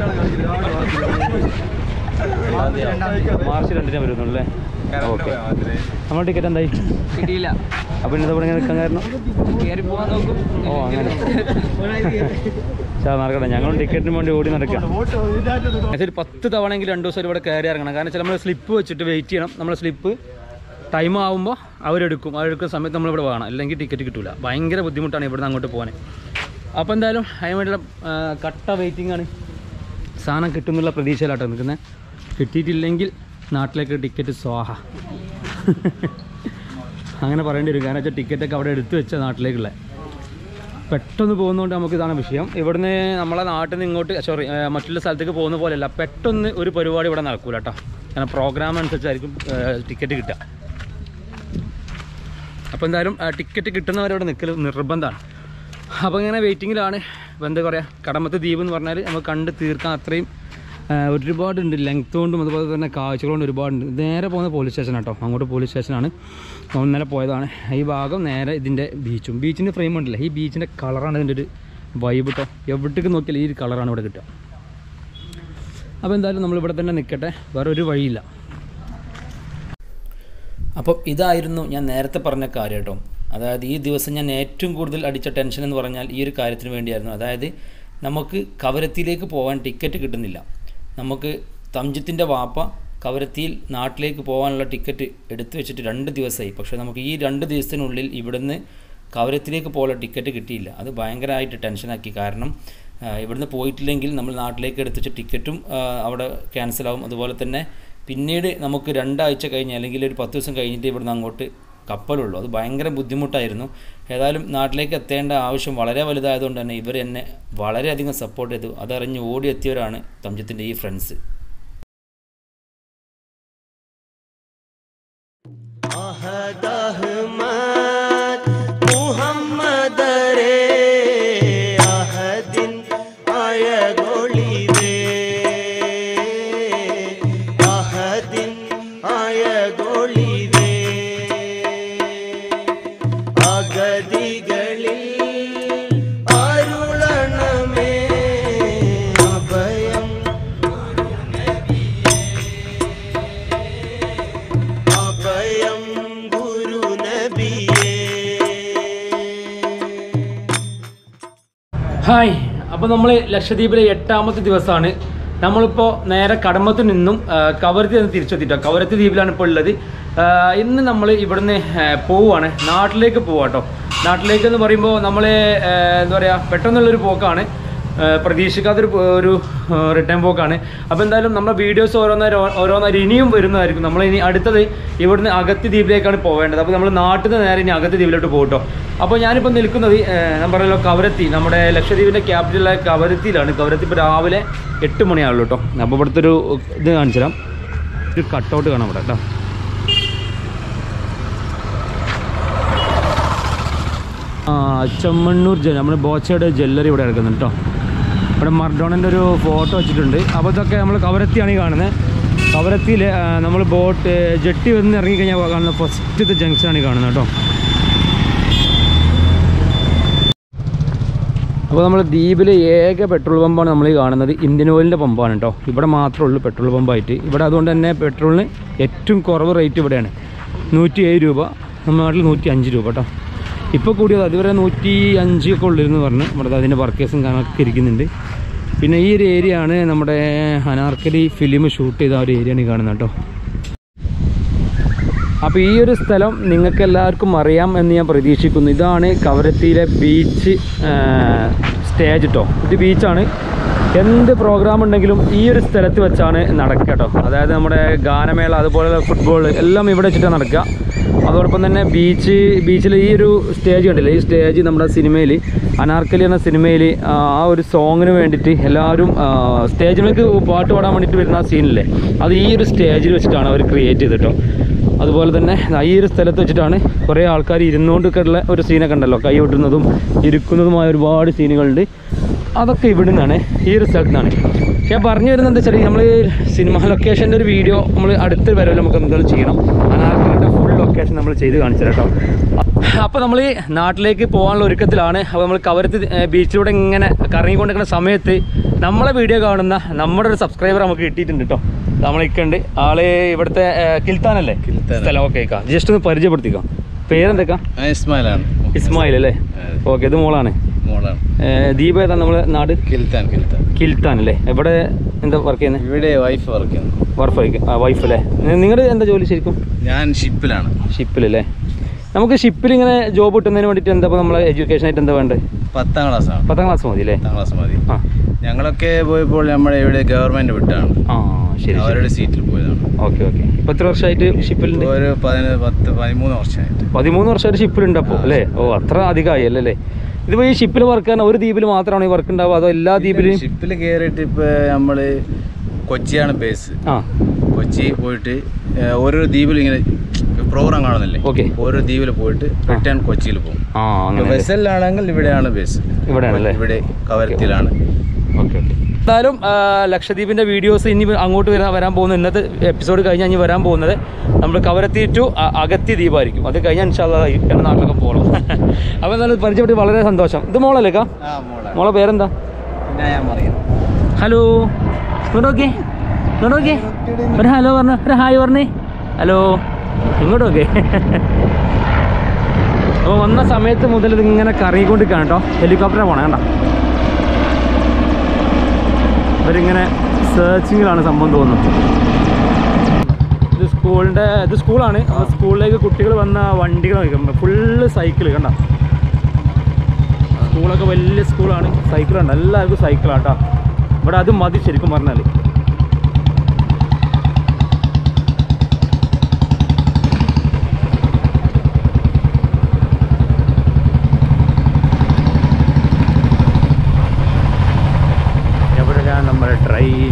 മാർച്ച് രണ്ടിനാണ് വരുന്നുള്ളൂ. ഓക്കെ. നമ്മുടെ ടിക്കറ്റ് എന്തായി? കിട്ടിയില്ല. അപ്പം ഇന്നത്തെ ഇവിടെ ഇങ്ങനെ നിൽക്കാൻ കാരണം ഓ അങ്ങനെ നടക്കട്ടെ. ഞങ്ങളും ടിക്കറ്റിന് വേണ്ടി ഓടി നടക്കാം. ഒരു പത്ത് തവണയെങ്കിലും രണ്ട് ദിവസം ഇവിടെ കയറി ഇറങ്ങണം. കാരണം വെച്ചാൽ നമ്മൾ സ്ലിപ്പ് വെച്ചിട്ട് വെയിറ്റ് ചെയ്യണം. നമ്മുടെ സ്ലിപ്പ് ടൈം ആകുമ്പോൾ അവരെടുക്കും. അവരെടുക്കുന്ന സമയത്ത് നമ്മളിവിടെ വേണം, അല്ലെങ്കിൽ ടിക്കറ്റ് കിട്ടില്ല. ഭയങ്കര ബുദ്ധിമുട്ടാണ് ഇവിടുന്ന് അങ്ങോട്ട് പോകാൻ. അപ്പോൾ എന്തായാലും അതിന് വേണ്ടിയുള്ള കട്ട വെയിറ്റിംഗ് ആണ്. സാധനം കിട്ടുന്നുള്ള പ്രതീക്ഷയിലാട്ടോ നിൽക്കുന്നത്. കിട്ടിയിട്ടില്ലെങ്കിൽ നാട്ടിലേക്ക് ടിക്കറ്റ് സ്വാഹ അങ്ങനെ പറയേണ്ടി വരും. കാരണം വെച്ചാൽ ടിക്കറ്റൊക്കെ അവിടെ എടുത്തു വെച്ച നാട്ടിലേക്കുള്ള പെട്ടെന്ന് പോകുന്നതുകൊണ്ട് നമുക്ക് ഇതാണ് വിഷയം. ഇവിടുന്ന് നമ്മളെ നാട്ടിൽ നിന്ന് ഇങ്ങോട്ട് സോറി മറ്റുള്ള സ്ഥലത്തേക്ക് പോകുന്ന പോലെയല്ല. പെട്ടെന്ന് ഒരു പരിപാടി ഇവിടെ നടക്കൂല കേട്ടോ. കാരണം പ്രോഗ്രാം അനുസരിച്ചായിരിക്കും ടിക്കറ്റ് കിട്ടുക. അപ്പോൾ എന്തായാലും ടിക്കറ്റ് കിട്ടുന്നവരവിടെ നിൽക്കൽ നിർബന്ധമാണ്. അപ്പോൾ ഇങ്ങനെ വെയിറ്റിങ്ങിലാണ്. അപ്പോൾ എന്താ പറയുക, കടമത്ത് ദ്വീപ് എന്ന് പറഞ്ഞാൽ നമുക്ക് കണ്ട് തീർക്കാൻ അത്രയും ഒരുപാടുണ്ട്. ലെങ്ത് കൊണ്ടും അതുപോലെ തന്നെ കാഴ്ചകളുണ്ട് ഒരുപാടുണ്ട്. നേരെ പോകുന്ന പോലീസ് സ്റ്റേഷൻ കേട്ടോ. അങ്ങോട്ട് പോലീസ് സ്റ്റേഷനാണ്. ഇന്നലെ പോയതാണ്. ഈ ഭാഗം നേരെ ഇതിൻ്റെ ബീച്ചും ബീച്ചിൻ്റെ ഫ്രെയിം ഉണ്ടല്ലേ, ഈ ബീച്ചിൻ്റെ കളറാണ് ഇതിൻ്റെ ഒരു വൈബ് കേട്ടോ. എവിടേക്ക് നോക്കിയാൽ ഈ ഒരു കളറാണ് ഇവിടെ കിട്ടുക. അപ്പോൾ എന്തായാലും നമ്മളിവിടെ തന്നെ നിൽക്കട്ടെ, വേറെ ഒരു വഴിയില്ല. അപ്പം ഇതായിരുന്നു ഞാൻ നേരത്തെ പറഞ്ഞ കാര്യം കേട്ടോ. അതായത് ഈ ദിവസം ഞാൻ ഏറ്റവും കൂടുതൽ അടിച്ച ടെൻഷൻ എന്ന് പറഞ്ഞാൽ ഈ ഒരു കാര്യത്തിന് വേണ്ടിയായിരുന്നു. അതായത് നമുക്ക് കവരത്തിയിലേക്ക് പോകാൻ ടിക്കറ്റ് കിട്ടുന്നില്ല. നമുക്ക് തംജിത്തിൻ്റെ വാപ്പ കവരത്തിയിൽ നാട്ടിലേക്ക് പോകാനുള്ള ടിക്കറ്റ് എടുത്തു വെച്ചിട്ട് രണ്ട് ദിവസമായി. പക്ഷേ നമുക്ക് ഈ രണ്ട് ദിവസത്തിനുള്ളിൽ ഇവിടുന്ന് കവരത്തിലേക്ക് പോകാനുള്ള ടിക്കറ്റ് കിട്ടിയില്ല. അത് ഭയങ്കരമായിട്ട് ടെൻഷനാക്കി. കാരണം ഇവിടുന്ന് പോയിട്ടില്ലെങ്കിൽ നമ്മൾ നാട്ടിലേക്ക് എടുത്ത് വെച്ച ടിക്കറ്റും അവിടെ ക്യാൻസലാവും. അതുപോലെ തന്നെ പിന്നീട് നമുക്ക് രണ്ടാഴ്ച കഴിഞ്ഞ് അല്ലെങ്കിൽ ഒരു പത്ത് ദിവസം കഴിഞ്ഞിട്ട് ഇവിടുന്ന് അങ്ങോട്ട് കപ്പലുള്ളൂ. അത് ഭയങ്കര ബുദ്ധിമുട്ടായിരുന്നു. ഏതായാലും നാട്ടിലേക്ക് എത്തേണ്ട ആവശ്യം വളരെ വലുതായതുകൊണ്ട് തന്നെ ഇവർ എന്നെ വളരെയധികം സപ്പോർട്ട് ചെയ്തു. അതറിഞ്ഞ് ഓടിയെത്തിയവരാണ് തംജിത്തിൻ്റെ ഈ ഫ്രണ്ട്സ്. ഹായ്. അപ്പോൾ നമ്മൾ ലക്ഷദ്വീപിലെ എട്ടാമത്തെ ദിവസമാണ്. നമ്മളിപ്പോൾ നേരെ കടമത്ത് നിന്നും കവരത്തി നിന്ന് തിരിച്ചെത്തിട്ടോ. കവരത്തി ദ്വീപിലാണ് ഇപ്പോൾ ഉള്ളത്. ഇന്ന് നമ്മൾ ഇവിടുന്ന് പോവുകയാണ്, നാട്ടിലേക്ക് പോവാം കേട്ടോ. നാട്ടിലേക്ക് എന്ന് പറയുമ്പോൾ നമ്മൾ എന്താ പറയുക, പെട്ടെന്നുള്ളൊരു പോക്കാണ്. പ്രതീക്ഷിക്കാത്തൊരു ഒരു റിട്ടേൺ പോക്കാണ്. അപ്പോൾ എന്തായാലും നമ്മുടെ വീഡിയോസ് ഓരോന്നേരം ഓരോന്നേരം ഇനിയും വരുന്നതായിരിക്കും. നമ്മൾ ഇനി അടുത്തത് ഇവിടുന്ന് അഗത്തി ദ്വീപിലേക്കാണ് പോവേണ്ടത്. അപ്പോൾ നമ്മൾ നാട്ടിൽ നിന്ന് നേരെ ഇനി അഗത്തി ദ്വീപിലോട്ട് പോകട്ടോ. അപ്പോൾ ഞാനിപ്പോൾ നിൽക്കുന്നത് ഞാൻ പറഞ്ഞല്ലോ കവരത്തി, നമ്മുടെ ലക്ഷദ്വീപിൻ്റെ ക്യാപിറ്റലായ കവരത്തിയിലാണ്. കവരത്തി ഇപ്പോൾ രാവിലെ എട്ട് മണിയാവുള്ളൂ കേട്ടോ. അപ്പോൾ ഇവിടുത്തെ ഒരു ഇത് കാണിച്ചു തരാം. ഒരു കട്ടൗട്ട് കാണാം ഇവിടെ കേട്ടോ. ആ ചെമ്മണ്ണൂർ ജെ നമ്മുടെ ബോച്ചയുടെ ജ്വല്ലറി ഇവിടെ എടുക്കുന്നുണ്ട് കേട്ടോ. ഇവിടെ മർഡോണൻ്റെ ഒരു ഫോട്ടോ വെച്ചിട്ടുണ്ട്. അപ്പോൾ ഇതൊക്കെ നമ്മൾ കവരത്തിയാണ് ഈ കാണുന്നത്. കവരത്തിയിൽ നമ്മൾ ബോട്ട് ജെട്ടി വന്ന് ഇറങ്ങിക്കഴിഞ്ഞാൽ കാണുന്ന ഫസ്റ്റത്തെ ജംഗ്ഷനാണ് ഈ കാണുന്നത് കേട്ടോ. അപ്പോൾ നമ്മൾ ദ്വീപിലെ ഏക പെട്രോൾ പമ്പാണ് നമ്മൾ ഈ കാണുന്നത്. ഇന്ത്യൻ ഓയിലിൻ്റെ പമ്പാണ് കേട്ടോ. ഇവിടെ മാത്രമേ ഉള്ളൂ പെട്രോൾ പമ്പായിട്ട്. ഇവിടെ അതുകൊണ്ട് തന്നെ പെട്രോളിന് ഏറ്റവും കുറവ് റേറ്റ് ഇവിടെയാണ്. നൂറ്റി ഏഴ് രൂപ, നമ്മുടെ നാട്ടിൽ നൂറ്റി അഞ്ച് രൂപ കേട്ടോ. ഇപ്പോൾ കൂടിയത് അതുവരെ നൂറ്റി അഞ്ചൊക്കെ ഉള്ളിരുന്ന് പറഞ്ഞ് ഇവിടെ അതിൻ്റെ വർക്കേഴ്സും കണക്ക് ഇരിക്കുന്നുണ്ട്. പിന്നെ ഈ ഒരു ഏരിയ ആണ് നമ്മുടെ അനാർക്കലി ഫിലിം ഷൂട്ട് ചെയ്ത ഒരു ഏരിയ ആണ് ഈ കാണുന്നത് കേട്ടോ. അപ്പോൾ ഈ ഒരു സ്ഥലം നിങ്ങൾക്ക് എല്ലാവർക്കും അറിയാം എന്ന് ഞാൻ പ്രതീക്ഷിക്കുന്നു. ഇതാണ് കവരത്തിയിലെ ബീച്ച് സ്റ്റേജ് കേട്ടോ. ഇത് ബീച്ചാണ്. എന്ത് പ്രോഗ്രാം ഉണ്ടെങ്കിലും ഈ ഒരു സ്ഥലത്ത് വെച്ചാണ് നടക്കുക കേട്ടോ. അതായത് നമ്മുടെ ഗാനമേള അതുപോലെ ഫുട്ബോൾ എല്ലാം ഇവിടെ വെച്ചിട്ടാണ് നടക്കുക. അതോടൊപ്പം തന്നെ ബീച്ച് ബീച്ചിൽ ഈ ഒരു സ്റ്റേജ് കണ്ടില്ലേ, ഈ സ്റ്റേജ് നമ്മുടെ സിനിമയിൽ അനാർക്കലി എന്ന സിനിമയിൽ ആ ഒരു സോങ്ങിന് വേണ്ടിയിട്ട് എല്ലാവരും സ്റ്റേജിലേക്ക് പാട്ട് പാടാൻ വേണ്ടിയിട്ട് വരുന്ന ആ സീനില്ലേ, അത് ഈ ഒരു സ്റ്റേജിൽ വെച്ചിട്ടാണ് അവർ ക്രിയേറ്റ് ചെയ്തിട്ടോ. അതുപോലെ തന്നെ ഈ ഒരു സ്ഥലത്ത് വെച്ചിട്ടാണ് കുറേ ആൾക്കാർ ഇരുന്നുകൊണ്ടൊക്കെ ഉള്ള ഒരു സീനൊക്കെ ഉണ്ടല്ലോ, കൈ കൊട്ടുന്നതും ഇരിക്കുന്നതുമായ ഒരുപാട് സീനുകളുണ്ട്. അതൊക്കെ ഇവിടെ നിന്നാണ്, ഈ ഒരു സ്ഥലത്ത് നിന്നാണ്. ഞാൻ പറഞ്ഞു വരുന്നത് എന്താ വെച്ചാൽ നമ്മൾ സിനിമ ലൊക്കേഷൻ്റെ ഒരു വീഡിയോ നമ്മൾ അടുത്ത് വരവിൽ നമുക്ക് എന്തെങ്കിലും ചെയ്യണം. അനാർക്കലിൻ്റെ ഫുൾ ലൊക്കേഷൻ നമ്മൾ ചെയ്ത് കാണിച്ചു കേട്ടോ. അപ്പോൾ നമ്മൾ നാട്ടിലേക്ക് പോകാനുള്ള ഒരുക്കത്തിലാണ്. അപ്പോൾ നമ്മൾ കവരത്തി ബീച്ചിലൂടെ ഇങ്ങനെ കറങ്ങിക്കൊണ്ടിരിക്കുന്ന സമയത്ത് നമ്മളെ വീഡിയോ കാണുന്ന നമ്മുടെ ഒരു സബ്സ്ക്രൈബർ നമുക്ക് കിട്ടിയിട്ടുണ്ട് കേട്ടോ. നമ്മളിക്കുണ്ട് ആള് ഇവിടുത്തെ കിൽത്താനല്ലേ സ്ഥലം. ഓക്കെ കാ ജസ്റ്റ് ഒന്ന് പരിചയപ്പെടുത്തിക്കാം. പേരെന്തൊക്കെ? ഇസ്മായിലാണ്. ഇസ്മായിൽ അല്ലേ? ഓക്കെ. ഇത് മോളാണ്. ദീപ ഏതാ നമ്മളെ നാട്? കിൽത്താൻ. കിൽത്താൻ കിൽത്താൻ അല്ലേ? ഇവിടെ എന്താ വർക്ക് ചെയ്യുന്നത്? ഇവിടെ വൈഫ് വർക്ക് ചെയ്യുന്നു. വർക്ക് വൈഫ് അല്ലേ? നിങ്ങളുടെ എന്താ ജോലി ശരിക്കും? ഞാൻ ഷിപ്പിലാണ്. ഷിപ്പിലല്ലേ? നമുക്ക് ഷിപ്പിൽ ഇങ്ങനെ ജോബ് കിട്ടുന്നതിന് വേണ്ടിയിട്ട് എന്താ നമ്മളെ എഡ്യൂക്കേഷൻ ആയിട്ട് എന്താ വേണ്ടത്? പത്താം ക്ലാസ് ആണ്. പത്താം ക്ലാസ് മതി അല്ലേ? പത്താം ക്ലാസ് മതി. ആ ഞങ്ങളൊക്കെ പോയപ്പോൾ നമ്മുടെ ഇവിടെ ഗവൺമെന്റ് വിട്ടാണ്. ആ ശരി, അവരുടെ സീറ്റിൽ പോയതാണ്. Okay okay. ഇപ്പം എത്ര വർഷമായിട്ട് ഷിപ്പിലുണ്ട്? ഒരു പത്ത് പതിമൂന്ന് വർഷമായിട്ട്. പതിമൂന്ന് വർഷമായിട്ട് ഷിപ്പിലുണ്ട് അപ്പോൾ അല്ലേ? ഓ അത്ര അധികമായി അല്ലേ? ഇതിപ്പോൾ ഈ ഷിപ്പിൽ വർക്ക് ചെയ്യാൻ ഒരു ദ്വീപിൽ മാത്രമാണ് ഈ വർക്ക് ഉണ്ടാവുക അതോ എല്ലാ ദ്വീപിലും? ഷിപ്പിൽ കയറിയിട്ട് ഇപ്പോൾ നമ്മൾ കൊച്ചിയാണ് ബേസ്. ആ കൊച്ചി പോയിട്ട് ഓരോ ദ്വീപിലും ഇങ്ങനെ പ്രോഗ്രാം കാണുന്നില്ലേ? ഓക്കെ. ഓരോ ദ്വീപിൽ പോയിട്ട് റിട്ടേൺ കൊച്ചിയിൽ പോകും. ആ വെസലിലാണെങ്കിൽ ഇവിടെയാണ് ബേസ്. ഇവിടെയാണല്ലേ? ഇവിടെ കവരത്തിയിലാണ്. Okay okay. എന്തായാലും ലക്ഷദ്വീപിൻ്റെ വീഡിയോസ് ഇനി അങ്ങോട്ട് വരാൻ വരാൻ പോകുന്ന ഇന്നത്തെ എപ്പിസോഡ് കഴിഞ്ഞാൽ ഇനി വരാൻ പോകുന്നത് നമ്മൾ കവരത്തി ടു അഗത്തി ദ്വീപായിരിക്കും. അത് കഴിഞ്ഞാൽ ഇൻഷാ അല്ലാഹ് എൻ്റെ നാട്ടിലൊക്കെ പോകണം. അപ്പോൾ എന്തായാലും പരിചയപ്പെട്ട് വളരെ സന്തോഷം. ഇത് മോളല്ലേ കാ? മോളെ പേരെന്താ? ഹലോ ഇങ്ങോട്ട് നോക്കിയേ, ഇങ്ങോട്ട് നോക്കിയേ, ഒരു ഹലോ പറഞ്ഞ, ഒരു ഹായ് പറഞ്ഞേ. ഹലോ ഇങ്ങോട്ട് നോക്കേ. അപ്പോൾ വന്ന സമയത്ത് മുതൽ ഇതിങ്ങനെ കറങ്ങിക്കൊണ്ടിരിക്കുകയാണ് കേട്ടോ. ഹെലികോപ്റ്ററെ പോകണം കേട്ടോ. ഇവരിങ്ങനെ സെർച്ചിങ്ങിലാണ് സംഭവം തോന്നുന്നത്. ഇത് സ്കൂളിൻ്റെ ഇത് സ്കൂളാണ്. സ്കൂളിലേക്ക് കുട്ടികൾ വന്ന വണ്ടികൾ നോക്കുമ്പോൾ ഫുള്ള് സൈക്കിൾ കണ്ട. സ്കൂളൊക്കെ വലിയ സ്കൂളാണ്. സൈക്കിളുണ്ട്, എല്ലാവർക്കും സൈക്കിളാണ് കേട്ടോ. ഇവിടെ അത് മതി ശരിക്കും പറഞ്ഞാൽ. നമ്മുടെ ട്രെയിൻ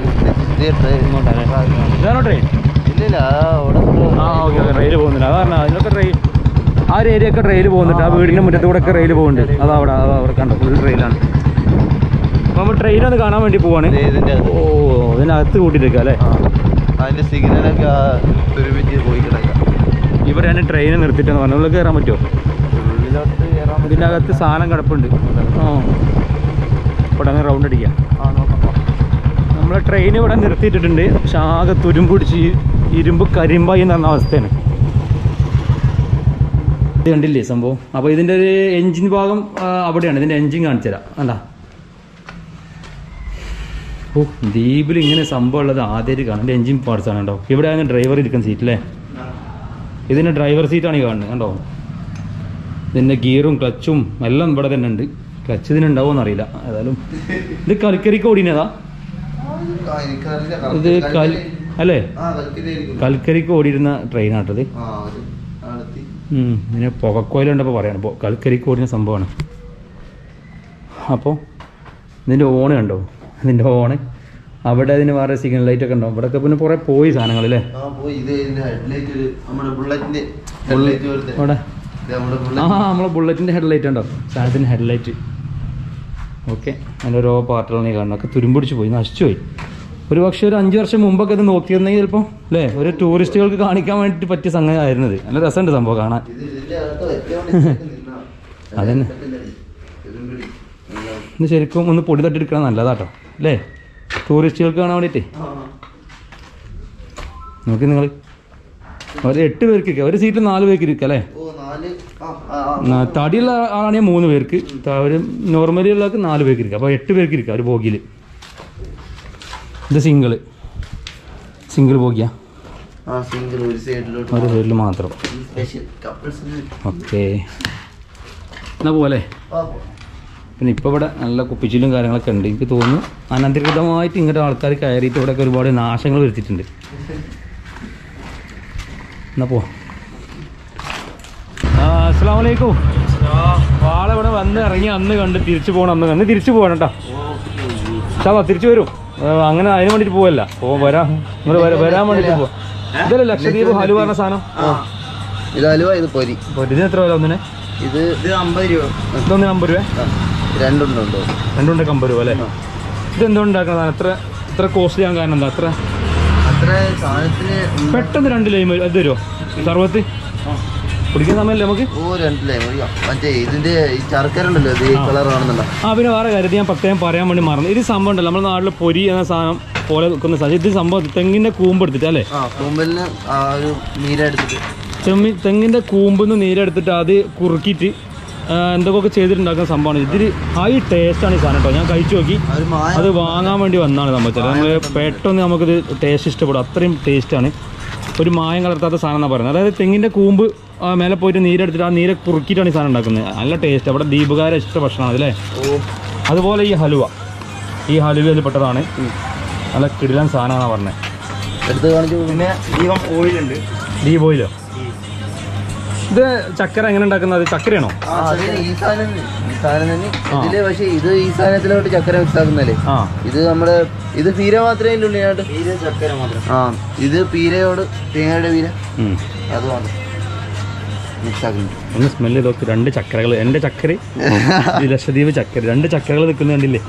ഇതാണോ ട്രെയിൻ? ഇല്ലില്ല, ആ ഓക്കെ ഓക്കെ. റെയിൽ പോകുന്നില്ല. അതാ പറഞ്ഞാൽ അതിനൊക്കെ ട്രെയിൻ ആ ഒരു ഏരിയ ഒക്കെ ട്രെയിൽ പോകുന്നുണ്ട്. ആ വീടിൻ്റെ മുറ്റത്തൂടെ ഒക്കെ റെയിൽ പോകുന്നുണ്ട്. അതാ അവിടെ അതാ അവിടെ കണ്ടോ ഫുൾ ട്രെയിലാണ്. അപ്പോൾ നമ്മൾ ട്രെയിനൊന്ന് കാണാൻ വേണ്ടി പോവാണ്. ഓ അതിനകത്ത് കൂട്ടിയിട്ടേക്കാം അല്ലേ? അതിൻ്റെ സിഗ്നലൊക്കെ പോയി കിടക്കാം. ഇവിടെയാണ് ട്രെയിൻ നിർത്തിയിട്ടെന്ന് പറഞ്ഞു. ഉള്ളിൽ കയറാൻ പറ്റുമോ? ഇതിൻ്റെ അകത്ത് സാധനം കിടപ്പുണ്ട്. ആ ഇവിടെ അങ്ങനെ റൗണ്ട് അടിക്കാം. നമ്മളെ ട്രെയിൻ ഇവിടെ നിർത്തിയിട്ടിട്ടുണ്ട്. പക്ഷെ ആകെ തുരുമ്പ് പിടിച്ച് ഇരുമ്പ് കരിമ്പായി എന്ന് പറഞ്ഞ അവസ്ഥയാണ്. ഇത് കണ്ടില്ലേ സംഭവം? അപ്പോൾ ഇതിൻ്റെ ഒരു എൻജിൻ ഭാഗം അവിടെയാണ്. ഇതിൻ്റെ എൻജിൻ കാണിച്ചു തരാം. കണ്ടാ? ഓ ദ്വീപിൽ ഇങ്ങനെ സംഭവം ഉള്ളത് ആദ്യമായിട്ട് കാണാം. എൻ്റെ എൻജിൻ പാർട്സ് ആണ് കേട്ടോ. ഇവിടെയാണ് ഡ്രൈവർ ഇരിക്കുന്ന സീറ്റല്ലേ? ഇതിൻ്റെ ഡ്രൈവർ സീറ്റാണ് ഈ കാണുന്നത് കണ്ടോ? ഇതിൻ്റെ ഗിയറും ക്ലച്ചും എല്ലാം ഇവിടെ തന്നെ ഉണ്ട്. ക്ലച്ച് ഇതിനുണ്ടാവുമെന്ന് അറിയില്ല. ഏതായാലും ഇത് കൽക്കരിക്ക് ഓടിനതാ ഇത് കൽ അല്ലേ? കൽക്കരിക്ക് ഓടിയിരുന്ന ട്രെയിനാട്ടത്. ഇതിന് പുകക്കോയിലുണ്ടപ്പോൾ പറയാണ്. ഇപ്പോൾ കൽക്കരിക്ക് ഓടിന സംഭവമാണ്. അപ്പോൾ ഇതിൻ്റെ ഓണ് കണ്ടോ? ഇതിൻ്റെ ഓണ് അവിടെ അതിന് വേറെ സിഗ്നൽ ലൈറ്റ് ഒക്കെ ഉണ്ടാവും. ഇവിടെയൊക്കെ പിന്നെ കുറേ പോയി സാധനങ്ങളല്ലേ അവിടെ. ആ നമ്മളെ ബുള്ളറ്റിൻ്റെ ഹെഡ്ലൈറ്റ് ഉണ്ടോ? സാധനത്തിൻ്റെ ഹെഡ്ലൈറ്റ്. ഓക്കെ, അതിൻ്റെ ഓരോ പാർട്ടുകൾ നീ കാണണം. ഒക്കെ തുരുമ്പിടിച്ച് പോയി, നശിച്ചു പോയി. ഒരു പക്ഷേ ഒരു അഞ്ച് വർഷം മുമ്പൊക്കെ ഇത് നോക്കിയിരുന്നെങ്കിൽ ചിലപ്പോൾ അല്ലേ ഒരു ടൂറിസ്റ്റുകൾക്ക് കാണിക്കാൻ വേണ്ടിയിട്ട് പറ്റിയ സംഗതി ആയിരുന്നത്. നല്ല രസമുണ്ട് സംഭവം കാണാൻ. അതന്നെ, ഇത് ശരിക്കും ഒന്ന് പൊടി തട്ടിയെടുക്കണം നല്ലതാട്ടോ അല്ലേ ടൂറിസ്റ്റുകൾക്ക് കാണാൻ വേണ്ടിയിട്ടേ. നോക്കി നിങ്ങൾ ഒരു എട്ട് പേർക്ക് ഇരിക്കുക, ഒരു സീറ്റിൽ നാല് പേർക്ക് ഇരിക്കുക അല്ലേ? തടിയുള്ള ആളാണെങ്കിൽ മൂന്ന് പേർക്ക്, ഒരു നോർമലി ഉള്ളവർക്ക് നാല് പേർക്ക് ഇരിക്കുക. അപ്പോൾ എട്ട് പേർക്ക് ഇരിക്കുക ഒരു ബോഗിയിൽ. ഇത് സിംഗിള് സിംഗിൾ ബോഗിയാ, ഒരു സൈഡിൽ മാത്രം. ഓക്കെ, എന്നാ പോലെ. പിന്നെ ഇപ്പോൾ ഇവിടെ നല്ല കുപ്പിച്ചിലും കാര്യങ്ങളൊക്കെ ഉണ്ട്. എനിക്ക് തോന്നുന്നു അനധികൃതമായിട്ട് ഇങ്ങോട്ട് ആൾക്കാർ കയറിയിട്ട് ഇവിടെയൊക്കെ ഒരുപാട് നാശങ്ങൾ വരുത്തിയിട്ടുണ്ട്. എന്നാ പോ. അസ്സലാമു അലൈക്കും. വാളെ ഇവിടെ വന്ന് ഇറങ്ങി അന്ന് കണ്ട് തിരിച്ചു പോകണം. അന്ന് അന്ന് തിരിച്ചു പോകണം കേട്ടോ. ചാവാ തിരിച്ചു വരും. അങ്ങനെ അതിന് വേണ്ടിയിട്ട് പോവല്ല. ഓ വരാം, നിങ്ങൾ വരാൻ വേണ്ടിയിട്ട് പോവാം. ഇതല്ലേ ലക്ഷദ്വീപ് ഹലുവ പറഞ്ഞ സാധനം? ഇത് ഹലുവ, ഇത് പൊരി. പൊരിന് എത്ര വില ഒന്നിനെ? ഇത് ഇത് അമ്പത് രൂപ. ഇതൊന്നിന് അമ്പത് രൂപ. രണ്ടുണ്ടോ? രണ്ടുണ്ടൊക്കെ അമ്പത് രൂപ അല്ലേ? ഇത് എന്തുകൊണ്ടാക്കണം എത്ര ഇത്ര കോസ്റ്റ്ലി ആകാൻ കാരണം എന്താ? അത്ര അത്ര സാധനത്തിന് പെട്ടെന്ന് രണ്ട് ലൈം അത് തരുമോ? സർവത്ത് കുടിക്കുന്ന സമയമല്ലേ നമുക്ക്? ഓ രണ്ട് ലൈം മറ്റേ ഇതിന്റെ ഈ ശർക്കര ഉണ്ടല്ലോ, ഇത് കളർ കാണുന്നുണ്ടോ? ആ പിന്നെ വേറെ കാര്യം ഞാൻ പ്രത്യേകം പറയാൻ വേണ്ടി മറന്നു. ഇത് സംഭവം ഉണ്ടല്ലോ നമ്മുടെ നാട്ടിൽ പൊരി എന്ന സാധനം പോലെ നിൽക്കുന്ന സാധനം. ഇത് സംഭവം തെങ്ങിന്റെ കൂമ്പ് എടുത്തിട്ട് അല്ലേ? ആ കൂമ്പലിന് ആ ഒരു നീരെടുത്തിട്ട് ചെമ്മി തെങ്ങിന്റെ കൂമ്പിന്ന് നീരെടുത്തിട്ട് അത് കുറുക്കിയിട്ട് എന്തൊക്കെ ചെയ്തിട്ടുണ്ടാക്കുന്ന സംഭവമാണ്. ഇതിൽ ഹൈ ടേസ്റ്റാണ് ഈ സാധനം കേട്ടോ. ഞാൻ കഴിച്ചു നോക്കി, അത് വാങ്ങാൻ വേണ്ടി വന്നാണ് നമ്മൾ. നമ്മൾ പെട്ടെന്ന് നമുക്കിത് ടേസ്റ്റ് ഇഷ്ടപ്പെടും, അത്രയും ടേസ്റ്റാണ്. ഒരു മായം കലർത്താത്ത സാധനം എന്നാണ് പറയുന്നത്. അതായത് തെങ്ങിൻ്റെ കൂമ്പ് മേലെ പോയിട്ട് നീരെടുത്തിട്ട് ആ നീരെ കുറുക്കിയിട്ടാണ് ഈ സാധനം ഉണ്ടാക്കുന്നത്. നല്ല ടേസ്റ്റ്. അവിടെ ദീപകാര ഇഷ്ട ഭക്ഷണമാണ് അല്ലേ? അതുപോലെ ഈ ഹലുവ, ഈ ഹലുവയിൽ പെട്ടതാണ്. നല്ല കിടിലൻ സാധനമാണ് പറഞ്ഞത്. എടുത്ത് കാണിച്ചു. പിന്നെ ദീപം ഓയിലുണ്ട്. ദീപ് ഓയിലോ? ഇത് ചക്കര എങ്ങനെ ഉണ്ടാക്കുന്നത്? ചക്കരയാണോ? ഈ സാധനം ഈ സാധനം തന്നെ ഇതില്. പക്ഷെ ഇത് ഈ സാധനത്തിലോട്ട് ചക്കര മിക്സ് ആക്കുന്നല്ലേ. ഇത് നമ്മുടെ ഇത് പീര മാത്രമേ ഉള്ളിനായിട്ട് ചക്കര മാത്രം. ആ ഇത് പീരയോട് തേങ്ങയുടെ പീര അത് മാത്രം മിക്സ് ആക്കുന്നു. ഒന്ന് സ്മെല്ല് നോക്കി. രണ്ട് ചക്കരകൾ, എൻ്റെ ചക്കര ലക്ഷദ്വീപ് ചക്കര, രണ്ട് ചക്കരകൾ നിൽക്കുന്നത് കണ്ടില്ലേ?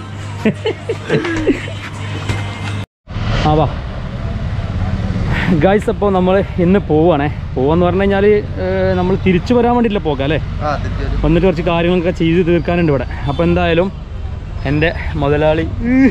ആ വാ ഗൈസ്, അപ്പോൾ നമ്മൾ ഇന്ന് പോവുകയാണേ. പോവാന്ന് പറഞ്ഞു കഴിഞ്ഞാൽ നമ്മൾ തിരിച്ചു വരാൻ വേണ്ടിയില്ല പോകാം അല്ലേ? വന്നിട്ട് കുറച്ച് കാര്യങ്ങളൊക്കെ ചെയ്ത് തീർക്കാനുണ്ട് ഇവിടെ. അപ്പോൾ എന്തായാലും എൻ്റെ മുതലാളി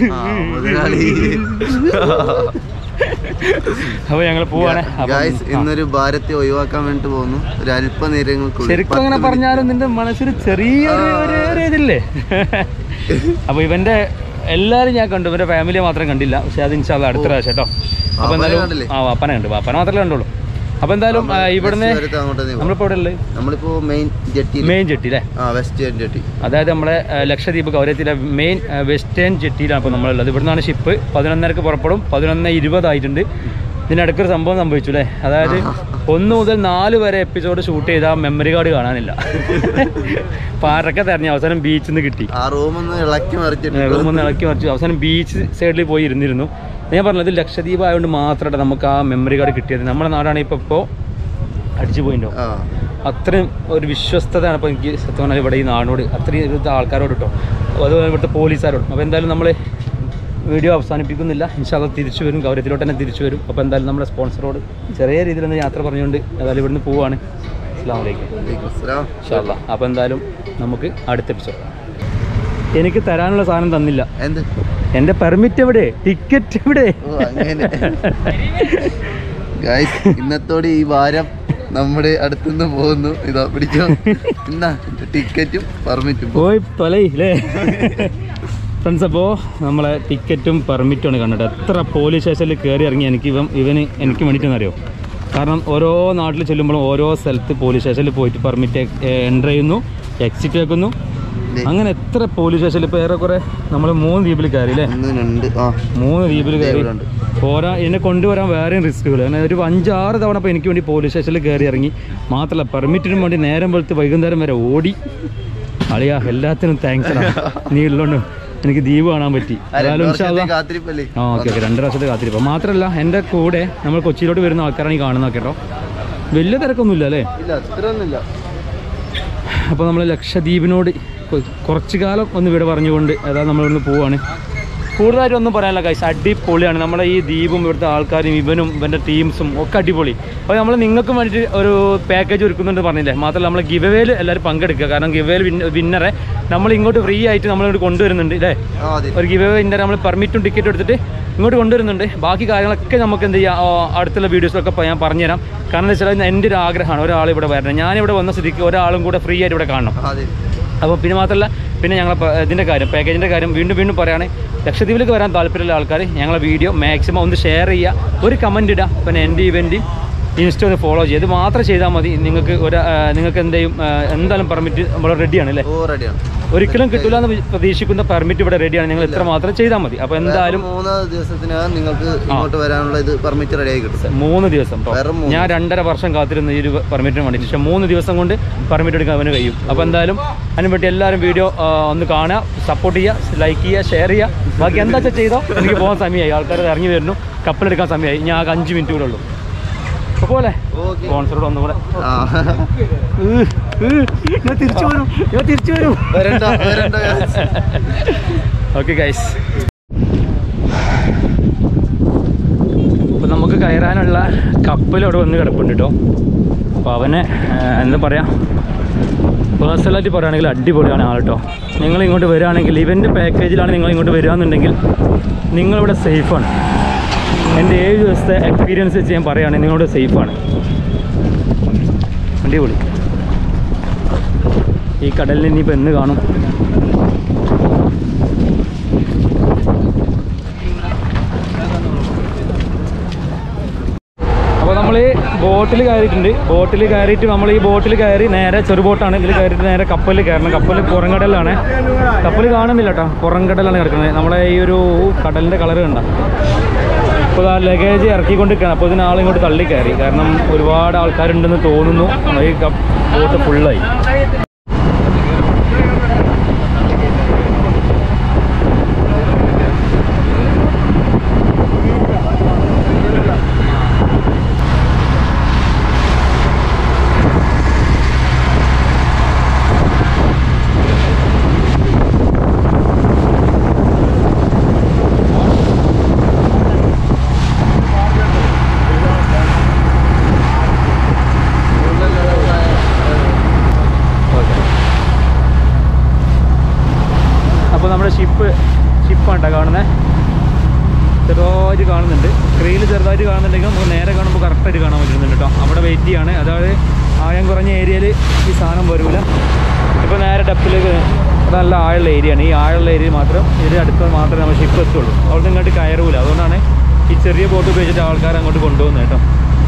അപ്പോൾ ഞങ്ങൾ പോവാണ്. ഇന്നൊരു ഭാരത്തെ ഒഴിവാക്കാൻ വേണ്ടി പോകുന്നു. ഒരു അല്പനേരങ്ങൾക്ക് ശരിക്കും അങ്ങനെ പറഞ്ഞാലും നിന്റെ മനസ്സിൽ ചെറിയൊരു ഇതില്ലേ? അപ്പോൾ ഇവൻ്റെ എല്ലാവരും ഞാൻ കണ്ടു, ഇവൻ്റെ ഫാമിലിയെ മാത്രം കണ്ടില്ല. പക്ഷെ അത് ഇൻഷാ അല്ലാഹ് അടുത്ത പ്രാവശ്യം കേട്ടോ. അപ്പോൾ എന്തായാലും ആ വാപ്പനെ കണ്ടു, വാപ്പനെ മാത്രമേ കണ്ടുള്ളൂ. അപ്പോൾ എന്തായാലും ഇവിടുന്ന് നമ്മളിപ്പോൾ ഇവിടെ ഉള്ളത് നമ്മളിപ്പോൾ മെയിൻ ജെട്ടി, മെയിൻ ജെട്ടി അല്ലേ? Western jetty. അതായത് നമ്മളെ ലക്ഷദ്വീപ് കവരത്തിലെ മെയിൻ വെസ്റ്റേൺ ജെട്ടിയിലാണ് ഇപ്പോൾ നമ്മളുള്ളത്. ഇവിടുന്നാണ് ഷിപ്പ്. പതിനൊന്നരക്ക് പുറപ്പെടും, പതിനൊന്ന് ഇരുപതായിട്ടുണ്ട്. ഇതിനിടയ്ക്കൊരു സംഭവം സംഭവിച്ചു അല്ലേ? അതായത് ഒന്ന് മുതൽ നാല് വരെ എപ്പിസോഡ് ഷൂട്ട് ചെയ്ത മെമ്മറി കാർഡ് കാണാനില്ല. പാറൊക്കെ തെരഞ്ഞു അവസാനം ബീച്ചിൽ നിന്ന് കിട്ടി. റൂമൊന്ന് ഇളക്കി മറിച്ചു റൂമൊന്ന് ഇളക്കി മറിച്ചു അവസാനം ബീച്ച് സൈഡിൽ പോയി ഇരുന്നിരുന്നു. ഞാൻ പറഞ്ഞത് ഇത് ലക്ഷദ്വീപ് ആയതുകൊണ്ട് മാത്രമായിട്ട് നമുക്ക് ആ മെമ്മറി കാർഡ് കിട്ടിയത്. നമ്മുടെ നാടാണ് ഇപ്പോൾ ഇപ്പോൾ അടിച്ചു പോയിട്ടോ. അത്രയും ഒരു വിശ്വസ്തതയാണ് ഇപ്പോൾ എനിക്ക് സത്യം പറഞ്ഞാൽ ഇവിടെ ഈ നാടിനോട്, അത്രയും ഇവിടുത്തെ ആൾക്കാരോട് കേട്ടോ, അതുപോലെ ഇവിടുത്തെ പോലീസുകാരോട്. അപ്പോൾ എന്തായാലും നമ്മൾ വീഡിയോ അവസാനിപ്പിക്കുന്നില്ല. ഇൻഷാ അല്ലാഹ് തിരിച്ചു വരും, കവരത്തിലോട്ട് തന്നെ തിരിച്ചു വരും. അപ്പോൾ എന്തായാലും നമ്മുടെ സ്പോൺസറോട് ചെറിയ രീതിയിലൊന്ന് യാത്ര പറഞ്ഞുകൊണ്ട് ഏതായാലും ഇവിടുന്ന് പോവുകയാണ്. അസ്സലാമു അലൈക്കും. ഇൻഷാ അല്ലാഹ്. അപ്പോൾ എന്തായാലും നമുക്ക് അടുത്ത എപ്പിസോഡ്. എനിക്ക് തരാനുള്ള സാധനം തന്നില്ല. എന്ത്? എൻ്റെ പെർമിറ്റ് എവിടെ? ടിക്കറ്റ് എവിടെ? ഇന്നത്തോടെ ഈ വാരം നമ്മുടെ അടുത്തുനിന്ന് പോകുന്നു. ഇതാ പിടിച്ചോ, എന്നാ ടിക്കറ്റും പെർമിറ്റും പോയി തൊലയില്ലേ ഫ്രണ്ട്സ്. അപ്പോൾ നമ്മളെ ടിക്കറ്റും പെർമിറ്റുമാണ് കണ്ടിട്ട്. എത്ര പോലീസ് സ്റ്റേഷനിൽ കയറി ഇറങ്ങി എനിക്ക് ഇവൻ ഇവന് എനിക്ക് വേണ്ടിയിട്ടെന്നറിയോ? കാരണം ഓരോ നാട്ടിൽ ചെല്ലുമ്പോഴും ഓരോ സ്ഥലത്ത് പോലീസ് സ്റ്റേഷനിൽ പോയിട്ട് പെർമിറ്റ് എൻ്റർ ചെയ്യുന്നു, എക്സിറ്റ് വെക്കുന്നു, അങ്ങനെ എത്ര പോലീസ് സ്റ്റേഷനിൽ ഇപ്പോൾ ഏറെക്കുറെ നമ്മൾ മൂന്ന് ദ്വീപിൽ കയറി അല്ലേ? മൂന്ന് ദ്വീപിൽ കയറി പോരാ. എന്നെ കൊണ്ടുവരാൻ വേറെയും റിസ്കുകൾ. അങ്ങനെ ഒരു അഞ്ചാറ് തവണ ഇപ്പോൾ എനിക്ക് വേണ്ടി പോലീസ് സ്റ്റേഷനിൽ കയറി ഇറങ്ങി. മാത്രമല്ല പെർമിറ്റിനും വേണ്ടി നേരം വെളുത്ത് വൈകുന്നേരം വരെ ഓടി. അളിയാ എല്ലാത്തിനും താങ്ക്സ് ആണ്, നീ ഉള്ളതുകൊണ്ട് എനിക്ക് ദ്വീപ് കാണാൻ പറ്റി. ആ ഓക്കെ ഓക്കെ രണ്ട് വർഷത്തെ കാത്തിരിപ്പം. മാത്രമല്ല എൻ്റെ കൂടെ നമ്മൾ കൊച്ചിയിലോട്ട് വരുന്ന ആൾക്കാരാണ് ഈ കാണുന്നത് കേട്ടോ. വലിയ തിരക്കൊന്നുമില്ല അല്ലേ? അപ്പോൾ നമ്മൾ ലക്ഷദ്വീപിനോട് കുറച്ചു കാലം ഒന്ന് ഇവിടെ പറഞ്ഞുകൊണ്ട് അതായത് നമ്മളിവിടുന്ന് പോവാണ്. കൂടുതലായിട്ടൊന്നും പറയാനില്ല ഗൈസ്, അടിപൊളിയാണ് നമ്മുടെ ഈ ദ്വീപും ഇവിടുത്തെ ആൾക്കാരും ഇവനും ഇവൻ്റെ ടീംസും ഒക്കെ അടിപൊളി. അപ്പോൾ നമ്മൾ നിങ്ങൾക്കും വേണ്ടിയിട്ട് ഒരു പാക്കേജ് ഒരുക്കുന്നുണ്ട് പറഞ്ഞില്ലേ? മാത്രമല്ല നമ്മൾ ഗിവവേയിൽ എല്ലാവരും പങ്കെടുക്കുക. കാരണം ഗിവവേയിൽ വിന്നറെ നമ്മൾ ഇങ്ങോട്ട് ഫ്രീ ആയിട്ട് നമ്മളിങ്ങോട്ട് കൊണ്ടുവരുന്നുണ്ട് അല്ലേ? ഒരു ഗിവവേ വിന്നറെ നമ്മൾ പെർമിറ്റും ടിക്കറ്റും എടുത്തിട്ട് ഇങ്ങോട്ട് കൊണ്ടുവരുന്നുണ്ട്. ബാക്കി കാര്യങ്ങളൊക്കെ നമുക്ക് എന്ത് ചെയ്യാം, അടുത്തുള്ള വീഡിയോസിലൊക്കെ ഞാൻ പറഞ്ഞുതരാം. കാരണം എന്താ വെച്ചാൽ എൻ്റെ ഒരു ആഗ്രഹമാണ് ഒരാൾ ഇവിടെ വരണം. ഞാനിവിടെ വന്ന സ്ഥിതിക്ക് ഒരാളും കൂടെ ഫ്രീ ആയിട്ട് ഇവിടെ കാണണം. അപ്പോൾ പിന്നെ മാത്രമല്ല പിന്നെ ഞങ്ങൾ ഇതിൻ്റെ കാര്യം പാക്കേജിൻ്റെ കാര്യം വീണ്ടും വീണ്ടും പറയുകയാണ്. ലക്ഷദ്വീപിലേക്ക് വരാൻ താല്പര്യമുള്ള ആൾക്കാർ ഞങ്ങളെ വീഡിയോ മാക്സിമം ഒന്ന് ഷെയർ ചെയ്യുക, ഒരു കമൻറ്റ് ഇടുക. പിന്നെ എൻ്റെ ഇവൻ്റ് ഇൻസ്റ്റ ഒന്ന് ഫോളോ ചെയ്യുക. ഇത് മാത്രം ചെയ്താൽ മതി. നിങ്ങൾക്ക് ഒരു നിങ്ങൾക്ക് എന്തെയും എന്തായാലും പെർമിറ്റ് നമ്മൾ റെഡിയാണ് അല്ലേ? ഒരിക്കലും കിട്ടില്ല എന്ന് പ്രതീക്ഷിക്കുന്ന പെർമിറ്റ് ഇവിടെ റെഡിയാണ്. നിങ്ങൾ ഇത്ര മാത്രം ചെയ്താൽ മതി. അപ്പോൾ എന്തായാലും മൂന്ന് ദിവസത്തിനകം നിങ്ങൾക്ക് ഇങ്ങോട്ട് വരാനുള്ള ഇത് പെർമിറ്റ് റെഡിയായി കിട്ടും. മൂന്ന് ദിവസം. ഞാൻ രണ്ടര വർഷം കാത്തിരുന്ന ഈ ഒരു പെർമിറ്റിന് വേണ്ടി, പക്ഷേ മൂന്ന് ദിവസം കൊണ്ട് പെർമിറ്റ് എടുക്കാൻ അവന് കഴിയും. അപ്പോൾ എന്തായാലും അതിനുവേണ്ടി എല്ലാവരും വീഡിയോ ഒന്ന് കാണുക, സപ്പോർട്ട് ചെയ്യുക, ലൈക്ക് ചെയ്യുക, ഷെയർ ചെയ്യുക. ബാക്കി എന്താ വെച്ചാൽ ചെയ്തോ. എനിക്ക് പോകാൻ സമയമായി, ആൾക്കാർ ഇറങ്ങി വരുന്നു, കപ്പലെടുക്കാൻ സമയമായി. ഞാൻ ആകെ അഞ്ച് മിനിറ്റ് കൂടെ ഉള്ളൂ. പോലെ സ്പോൺസറോട് ഒന്നുകൂടെ ഞാൻ തിരിച്ചു വരും ഞാൻ തിരിച്ചു വരും ഓക്കെ ഗൈസ്. അപ്പം നമുക്ക് കയറാനുള്ള കപ്പലവിടെ വന്ന് കിടപ്പുണ്ട് കേട്ടോ. അപ്പോൾ അവനെ എന്താ പറയുക, പേഴ്സണലായിട്ട് പറയുകയാണെങ്കിൽ അടിപൊളിയാണ് ആൾ കേട്ടോ. നിങ്ങൾ ഇങ്ങോട്ട് വരികയാണെങ്കിൽ ഇവൻ്റെ പാക്കേജിലാണ് നിങ്ങൾ ഇങ്ങോട്ട് വരികയാണെന്നുണ്ടെങ്കിൽ നിങ്ങളിവിടെ സേഫാണ്. എൻ്റെ ഏഴ് ദിവസത്തെ എക്സ്പീരിയൻസ് വെച്ച് ഞാൻ പറയുകയാണെങ്കിൽ നിങ്ങളുടെ സേഫാണ്. അടിപൊളി. ഈ കടലിൽ ഇനിയിപ്പോൾ എന്ന് കാണും. അപ്പോൾ നമ്മൾ ബോട്ടിൽ കയറിയിട്ടുണ്ട്. ബോട്ടിൽ കയറിയിട്ട് നമ്മൾ ഈ ബോട്ടിൽ കയറി നേരെ ചെറു ബോട്ടാണ്. ഇതിൽ കയറിയിട്ട് നേരെ കപ്പലിൽ കയറണം. കപ്പൽ പുറംകടലാണ്. കപ്പൽ കാണുന്നില്ല കേട്ടോ, പുറംകടലാണ് കിടക്കുന്നത്. നമ്മളെ ഈ ഒരു കടലിൻ്റെ കളറ് കണ്ട. അപ്പോൾ ആ ലഗേജ് ഇറക്കിക്കൊണ്ടിരിക്കുകയാണ്. അപ്പോൾ ഇതിന് ആളിങ്ങോട്ട് തള്ളി കയറി. കാരണം ഒരുപാട് ആൾക്കാരുണ്ടെന്ന് തോന്നുന്നു. ഈ ബോട്ട് ഫുള്ളായി. ഷിപ്പ് ഷിപ്പാണ് കേട്ടോ കാണുന്നത്. ചെറുതായിട്ട് കാണുന്നുണ്ട്, സ്ക്രീനിൽ ചെറുതായിട്ട് കാണുന്നുണ്ടെങ്കിൽ നമുക്ക് നേരെ കാണുമ്പോൾ കറക്റ്റായിട്ട് കാണാൻ പറ്റുന്നുണ്ട് കേട്ടോ. അവിടെ വെയിറ്റ് ചെയ്യാണ്. അതായത് ആഴം കുറഞ്ഞ ഏരിയയിൽ ഈ സാധനം വരില്ല. ഇപ്പോൾ നേരെ ഡെപ്പിലേക്ക് നല്ല ആഴമുള്ള ഏരിയയാണ്. ഈ ആഴമുള്ള ഏരിയ മാത്രം ഇതിൻ്റെ അടുത്ത് മാത്രമേ നമ്മൾ ഷിപ്പ് എത്തുള്ളൂ. അവിടെ നിന്ന് ഇങ്ങോട്ട് കയറൂല. അതുകൊണ്ടാണ് ഈ ചെറിയ ബോട്ട് ഉപയോഗിച്ചിട്ട് ആൾക്കാർ അങ്ങോട്ട് കൊണ്ടുപോകുന്നത് കേട്ടോ.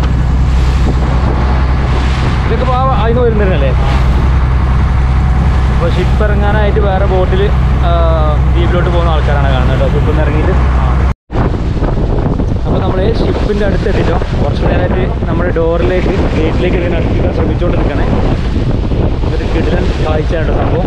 ഇതൊക്കെ ഇപ്പോൾ അതിന് വരുന്നതല്ലേ. അപ്പോൾ ഷിപ്പ് ഇറങ്ങാനായിട്ട് വേറെ ബോട്ടിൽ ദ്വീപിലോട്ട് പോകുന്ന ആൾക്കാരാണ് കാണുന്നത് കേട്ടോ. ഷിപ്പിൽ നിന്ന് ഇറങ്ങിയിട്ട് അപ്പോൾ നമ്മൾ ഷിപ്പിൻ്റെ അടുത്ത് എത്തിയിട്ടോ. കുറച്ച് നേരമായിട്ട് നമ്മുടെ ഡോറിലേക്ക് ഗേറ്റിലേക്ക് ഇങ്ങനെ അടുപ്പിക്കാൻ ശ്രമിച്ചുകൊണ്ട് നിൽക്കണേ. ഒരു കിടിലൻ കാഴ്ചയാണ് സംഭവം.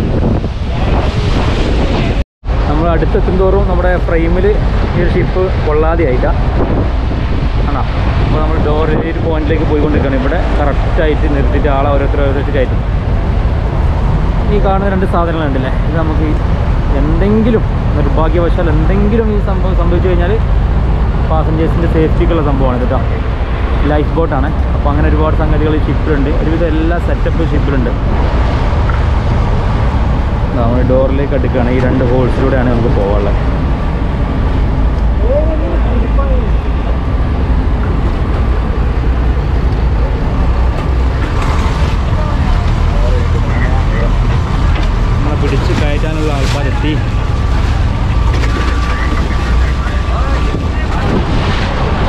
നമ്മൾ അടുത്തെത്തും തോറും നമ്മുടെ ഫ്രെയിമിൽ ഈ ഒരു ഷിപ്പ് കൊള്ളാതെയായിട്ടാണ് ആണോ. അപ്പോൾ നമ്മൾ ഡോറിൽ ഒരു പോയിന്റിലേക്ക് പോയിക്കൊണ്ടിരിക്കുകയാണ്. ഇവിടെ കറക്റ്റായിട്ട് നിർത്തിയിട്ട് ആളെ ഓരോരുത്തർ ഓരോരുത്തർ കയറ്റും. ഈ കാണുന്ന രണ്ട് സാധനങ്ങളുണ്ടല്ലേ, ഇത് നമുക്ക് എന്തെങ്കിലും നിർഭാഗ്യവശാൽ എന്തെങ്കിലും ഈ സംഭവം സംഭവിച്ചു കഴിഞ്ഞാൽ പാസഞ്ചേഴ്സിൻ്റെ സേഫ്റ്റിക്കുള്ള സംഭവമാണ് കേട്ടോ. ലൈഫ് ബോട്ടാണ്. അപ്പോൾ അങ്ങനെ ഒരുപാട് സംഗതികൾ ഈ ഷിപ്പിലുണ്ട്. ഒരുവിധം എല്ലാ സെറ്റപ്പ് ഷിപ്പിലുണ്ട്. നമ്മൾ ഡോറിലേക്ക് അടുക്കുകയാണ്. ഈ രണ്ട് ഹോൾസിലൂടെയാണ് നമുക്ക് പോകാനുള്ളത്. നമ്മളെ പിടിച്ച് കയറ്റാനുള്ള ആൾക്കാരെത്തി.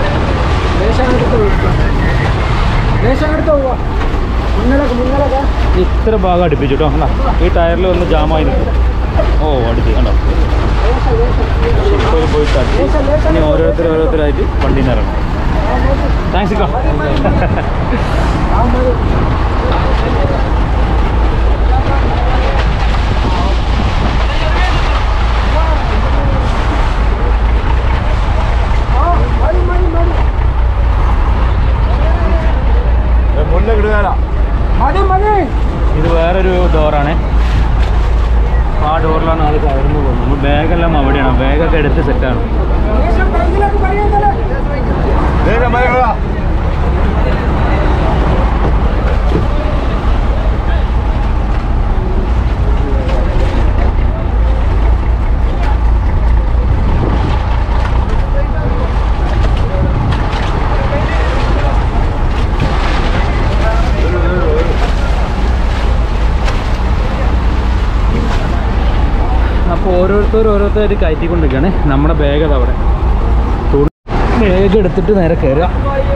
ദേശം എടുത്ത് ദേശം എടുത്ത് പോവാ. മുന്നിലൊക്കെ മുന്നിലൊക്കെ ഇത്ര ഭാഗം അടുപ്പിച്ചു കേട്ടോ. അല്ല ഈ ടയറിൽ ഒന്ന് ജാമായി നിൽക്കും. ഓ അടുത്ത് കണ്ടോ, ഇപ്പോൾ പോയി തട്ടി ഇനി ഓരോരുത്തർ ഓരോരുത്തരായിട്ട് വണ്ടിയിൽ നിന്ന് ഇറങ്ങും. താങ്ക്സ് ഇക്കോ. ഇത് വേറൊരു ഡോറാണ്. ആ ഡോറിലാണ് ആൾ കയറുന്നു പോകുന്നത്. നമ്മൾ ബാഗെല്ലാം അവിടെയാണ്, ബാഗൊക്കെ എടുത്ത് സെറ്റാണ്. അപ്പോൾ ഓരോരുത്തർ ഓരോരുത്തരായിട്ട് കയറ്റിക്കൊണ്ടിരിക്കുകയാണ്. നമ്മുടെ ബാഗ് അത് അവിടെ ബാഗ് എടുത്തിട്ട് നേരെ കയറുക.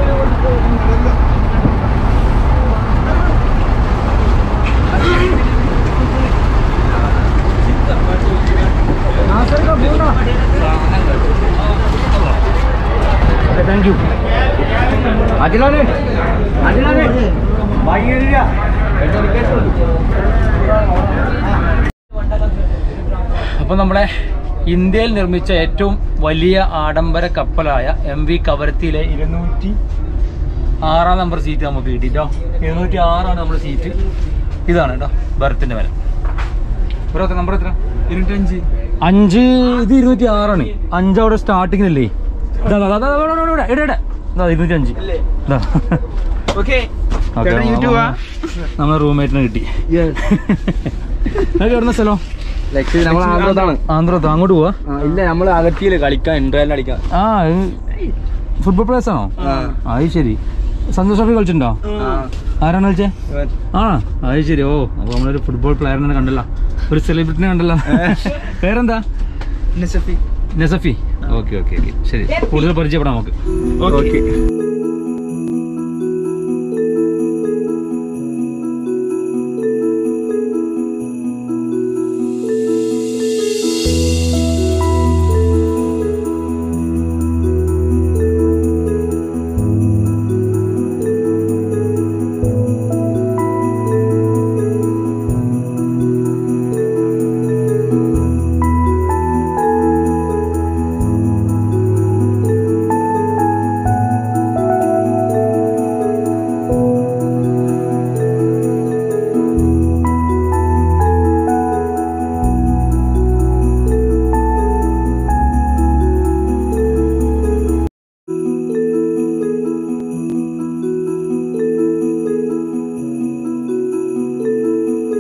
Thank you. അതിലാണ് അതിലാണ് അപ്പോൾ നമ്മുടെ ഇന്ത്യയിൽ നിർമ്മിച്ച ഏറ്റവും വലിയ ആഡംബര കപ്പലായ എം വി കവരത്തിയിലെ ഇരുന്നൂറ്റി ആറാം നമ്പർ സീറ്റ് നമുക്ക് കിട്ടിട്ടോ. ഇരുന്നൂറ്റി ആറാണ് നമ്മുടെ സീറ്റ്. ഇതാണ് കേട്ടോ ബർത്തിൻ്റെ വില. ഇവിടെ നമ്പർ എത്ര? ഇരുന്നൂറ്റഞ്ച്. അഞ്ച്. ഇത് ഇരുന്നൂറ്റി ആറാണ്. അഞ്ചവിടെ സ്റ്റാർട്ടിങ്ങിനല്ലേ? ഇരുന്നൂറ്റി അഞ്ച്. നമ്മളെ റൂംമേറ്റിനെ കിട്ടി. എവിടുന്ന സ്ഥലം? ആന്ധ്രത്ത്. അങ്ങോട്ട് പോവാ? ഇല്ല, നമ്മള് അകത്തിയില് കളിക്കാൻ ഇന്റർവെല്ലിന് കളിക്കാൻ. ആ ഫുട്ബോൾ പ്ലേയേഴ്സ് ആണോ? അത് ശരി. സന്തോഷ് ട്രോഫി കളിച്ചിട്ടുണ്ടോ? ആരാണ് കളിച്ചേ? ആ അത് ശരി. ഓ അപ്പൊ നമ്മളൊരു ഫുട്ബോൾ പ്ലെയറിനെ കണ്ടല്ലോ, ഒരു സെലിബ്രിറ്റിനെ കണ്ടല്ലോ. പേരെന്താ? Nasafi. Nasafi. Okay okay okay ശരി. കൂടുതൽ പരിചയപ്പെടാം നമുക്ക്. ഓക്കെ.